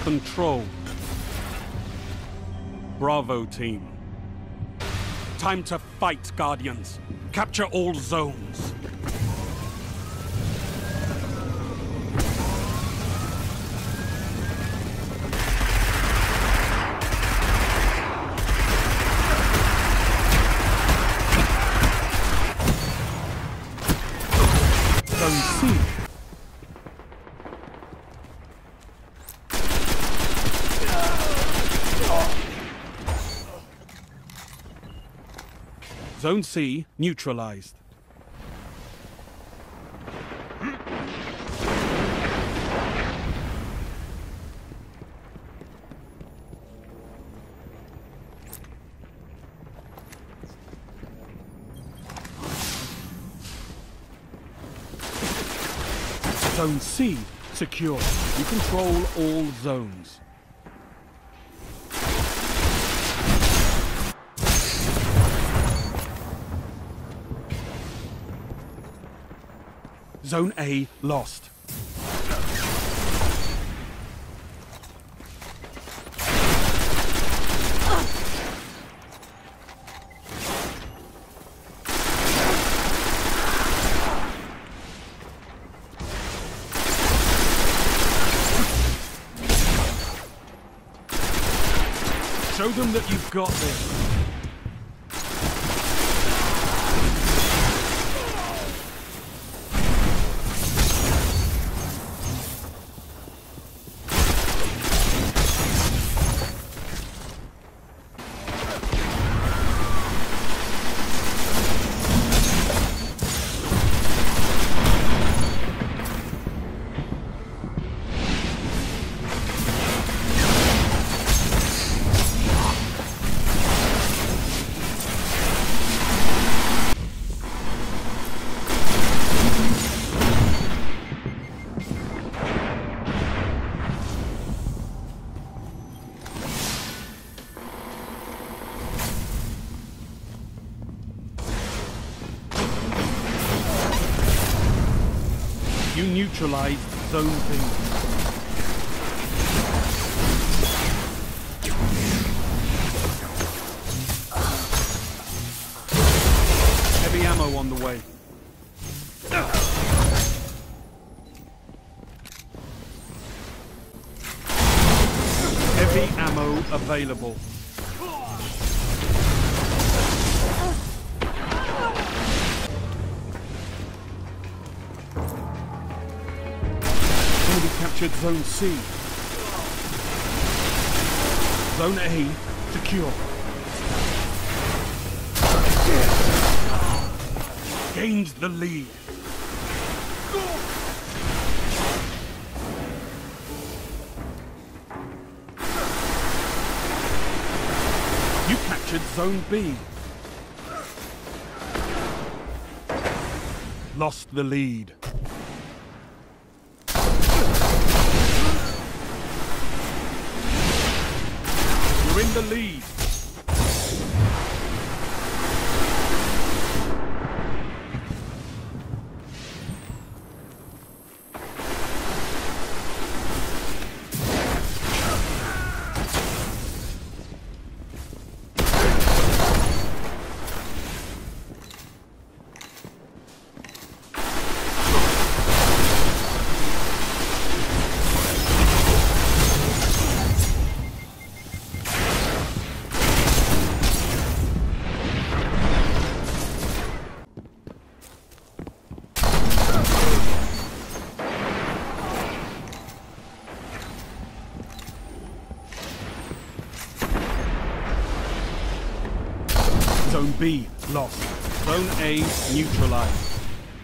control. Bravo team. Time to fight, Guardians. Capture all zones. Zone C. Zone C neutralized. Zone C secure. You control all zones. Zone A lost. Show them that you've got this. You neutralized Zone B. Heavy ammo on the way. Heavy ammo available. Captured Zone C. Zone A secure. Gained the lead. You captured Zone B. Lost the lead. You're in the lead. Zone B lost. Zone A neutralized.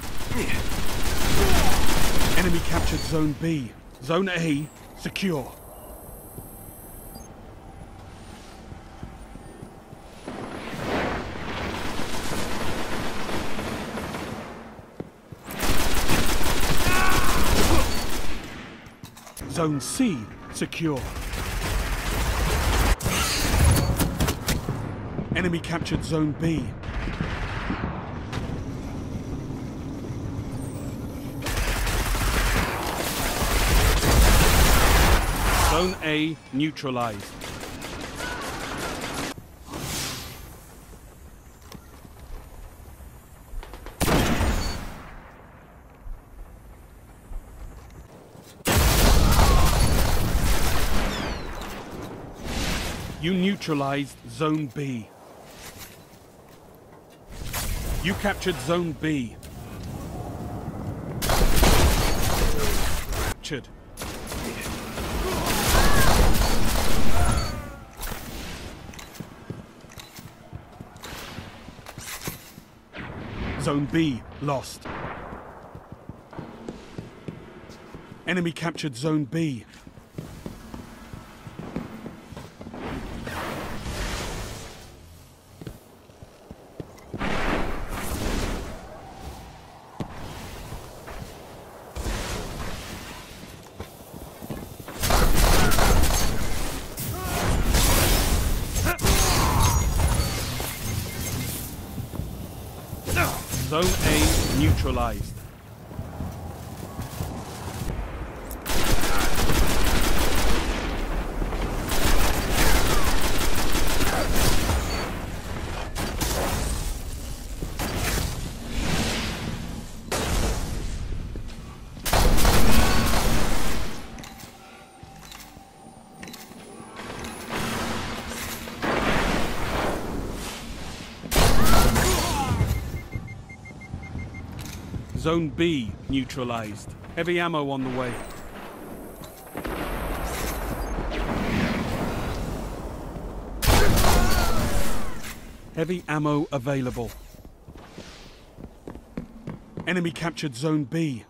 Enemy captured Zone B. Zone A secure. Zone C secure. Enemy captured Zone B. Zone Zone A neutralized. You neutralized Zone B. You captured Zone B. Captured. Zone B lost. Enemy captured Zone B. Zone A neutralized. Zone B neutralized. Heavy ammo on the way. Heavy ammo available. Enemy captured Zone B.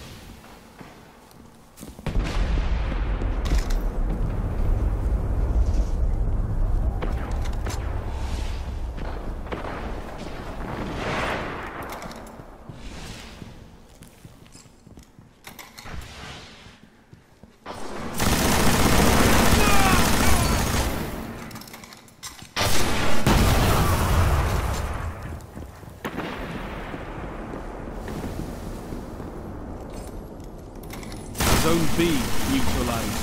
Zone B neutralized.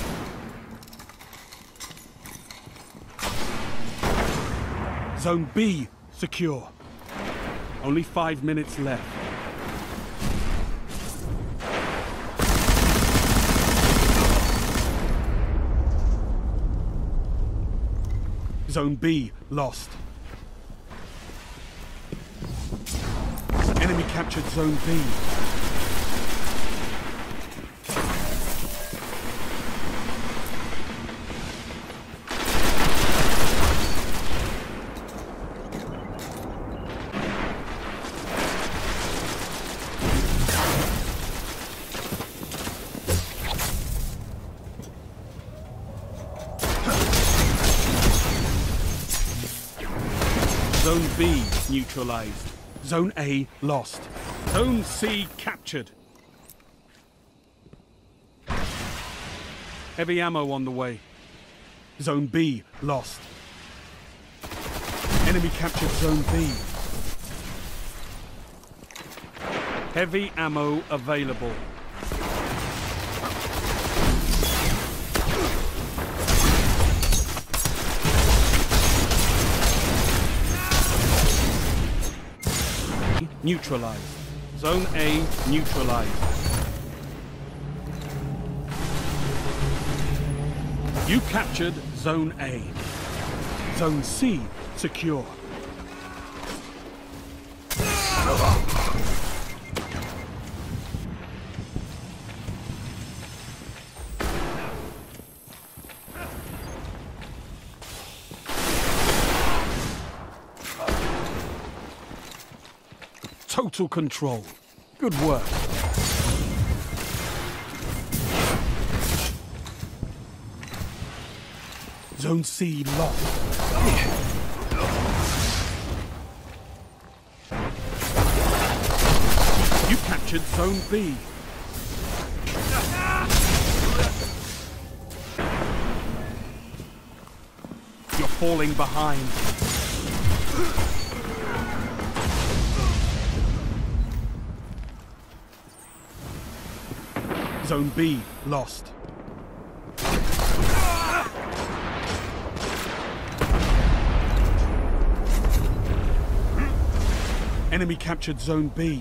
Zone B secure. Only 5 minutes left. Zone B lost. Enemy captured Zone B. Zone B neutralized. Zone A lost. Zone C captured. Heavy ammo on the way. Zone B lost. Enemy captured Zone B. Heavy ammo available. Neutralized. Zone A neutralized. You captured Zone A. Zone C secure. Total control. Good work. Zone C lost. You captured Zone B. You're falling behind. Zone B lost. Enemy captured Zone B.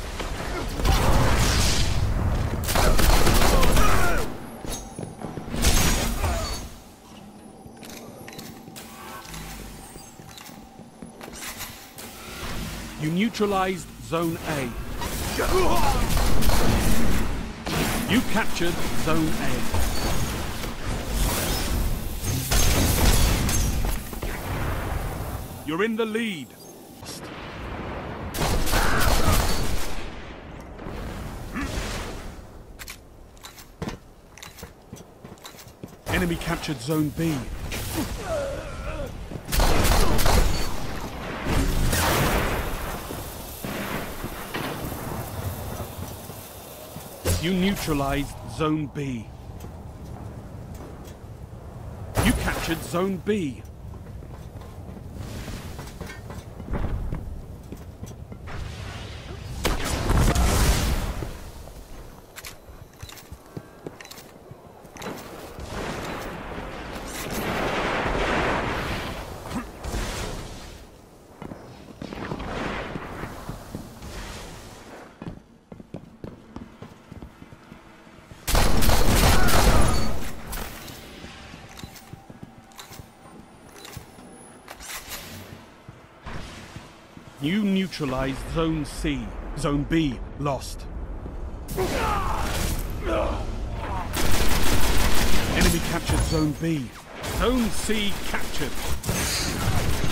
You neutralized Zone A. You captured Zone A. You're in the lead. Enemy captured Zone B. You neutralized Zone B. You captured Zone B. You neutralized Zone C. Zone B lost. Enemy captured Zone B. Zone C captured.